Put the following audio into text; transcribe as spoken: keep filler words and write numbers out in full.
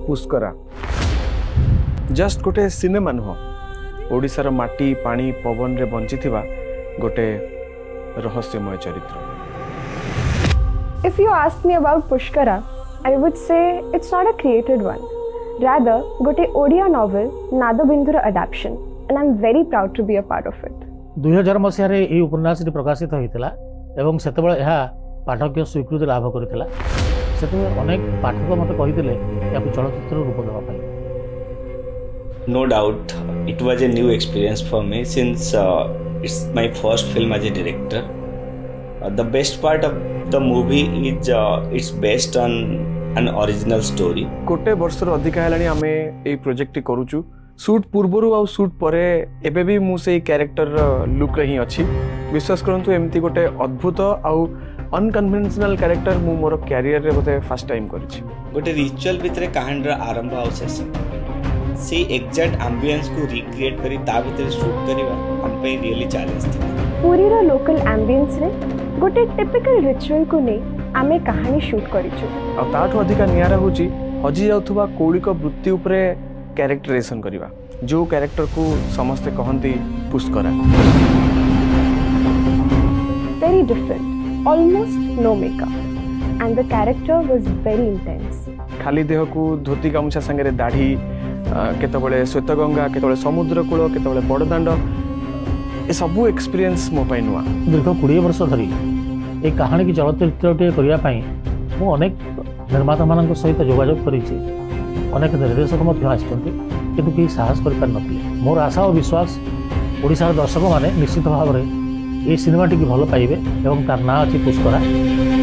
पुष्करा just गोटे cinema नुह ओडिशार माटी पानी पवन रे बंची गोटे रहस्यमय चरित्र। If you ask me about Pushkara, I would say it's not a created one. Rather, gote Odia novel Nadabindura adaptation, and I'm very proud to be a part of it. दुई हजार मसीह यह उपन्यास प्रकाशित होता एवं से पाठक स्वीकृति लाभ करता से अनेक पाठक मत कहते या चलचित्र रूप देवाई। No doubt, it was a new experience for me since uh, it's my first film as a director. Uh, the best part of the movie is uh, it's based on an original story. गोटे वर्षर अधिका हेलानी आमे ए project करूचु shoot पूर्वरु आ shoot परे एबे भी मु से कैरेक्टर लुक रही अछि। विश्वास करंतु एमती गोटे अद्भुत आ अनकन्वेंशनल कैरेक्टर मु मोर कैरियर रे बोते फर्स्ट टाइम करिछि। गोटे रिचुअल भितरे कहानी आरंभ आ शेष से एग्जैक्ट एम्बियंस को रिक्रिएट करी ता भितरे शूट करिवा हम पे रियली चैलेंज थी। पूरी रो लोकल एम्बियंस रे गोटे टिपिकल रिचुअल को ने आमे कहानी शूट करिछु। आ ताठो अधिका नियारा होची हजी जाउथबा कौलिक वृत्ति उपरे कैरेक्टराइजेशन करिवा जो कैरेक्टर को समस्त कहंती पुष्करा। Very different, almost no makeup, and the character was very intense. खाली देह को धोती गामुछा संगे दाढ़ी केतबळे श्वेतगंगा केतबळे समुद्र कूल केतबळे बड़दाण्ड ए सबू एक्सपीरियंस मो पाई नुआ। दीर्घ बीस वर्ष धरी ए कहानी की चलचित्रटे करिया पई मु अनेक निर्माता मानक सहित जोगाजोग करिछि। अनेक निर्देशक मध्य आछन्ति किंतु कि साहस करि पार नथिले। मोर आशा और विश्वास ओडिसा दर्शक माने निश्चित भाव रे ए सिनेमाटी की भल पाइबे एवं तार ना अछि पुष्करा।